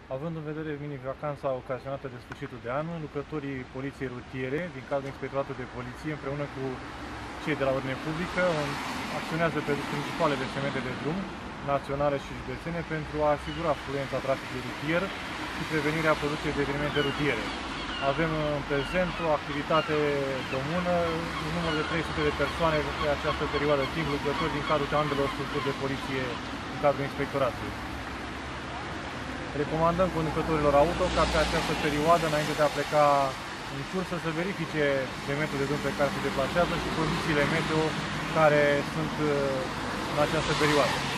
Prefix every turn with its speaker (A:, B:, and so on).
A: Având în vedere mini-vacanța ocasionată de sfârșitul de an, lucrătorii Poliției Rutiere din cadrul Inspectoratului de Poliție, împreună cu cei de la Ordine Publică, acționează pe principalele segmente de drum, naționale și județene, pentru a asigura fluența traficului rutier și prevenirea producerii de evenimente rutiere. Avem în prezent o activitate comună, un număr de 300 de persoane pe această perioadă de timp, lucrători din cadrul ambelor structuri de poliție din cadrul Inspectoratului. Recomandăm conducătorilor auto ca pe această perioadă, înainte de a pleca în cursă, să verifice segmentul de drum pe care se deplasează și condițiile meteo care sunt în această perioadă.